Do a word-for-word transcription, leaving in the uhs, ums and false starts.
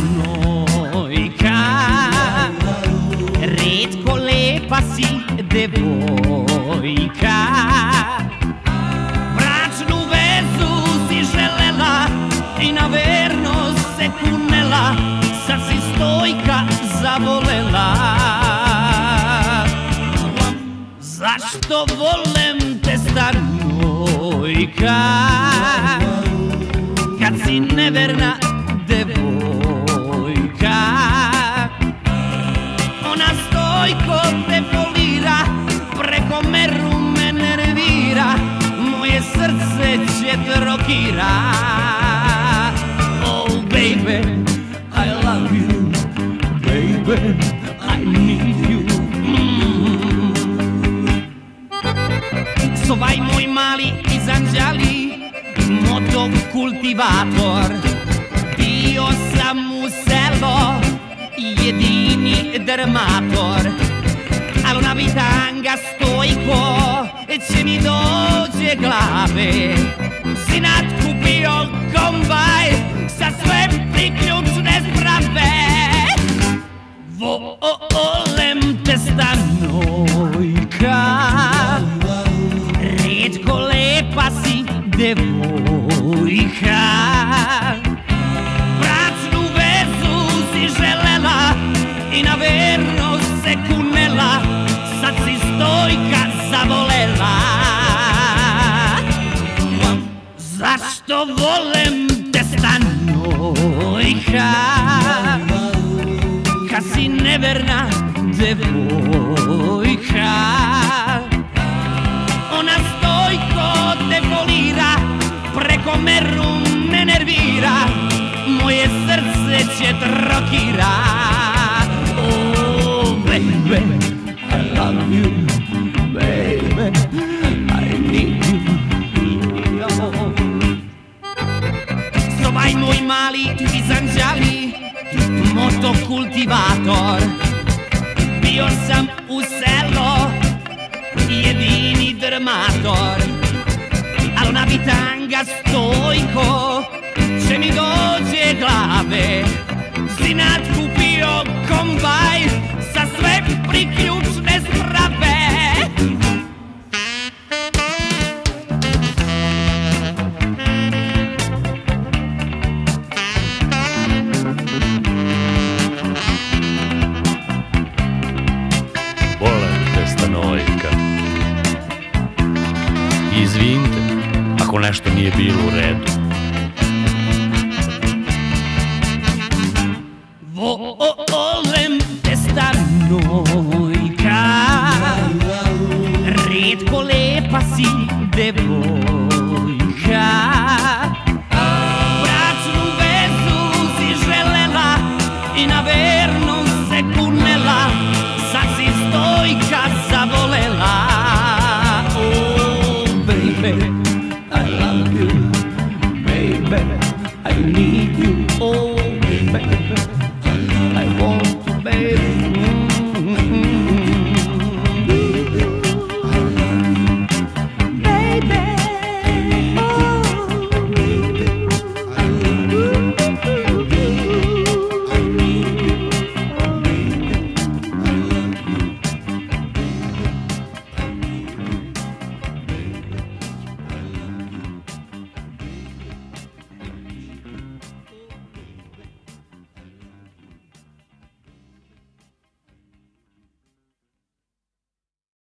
stanojka, retko lepa si devojka. Bračnu vezu si želela i na vernost se kunela, sad si stojka zavolela. Zašto volem te stanojka, kad si neverna devojka? Ona stojko te folira, preko meru me nervira, moje srce će te rokira. Oh baby, I love you, baby, I need you. Ovaj moj mali izanđali motokultivator, bio sam u selo jedini dermator, al ona bitanga stojko će mi dođe glave. Sinat kupio kombaj sa sve priključne sprave. Volem te stanojka, retko lepa si devojka. Bračnu vezu si želela i na vernost se kunela, sad si stojka zavolela. Zašto volem te stanojka, kad si neverna devojka? Ona stojko te folira, preko meru me nervira, moje srce će te rokira. Oh baby, I love you, baby, I need you. Ovaj moj mali izanđali motokultivator, bio sam u selo jedini dermator, al ona bitanga stojko će mi dođe glave. Sinat kupio kombaj sa sve priključne sprave. Volem te stanojka, izvinite ako nešto nije bilo u redu. Volem te stanojka, retko lepa si devojka. Bračnu vezu si želela i na vernost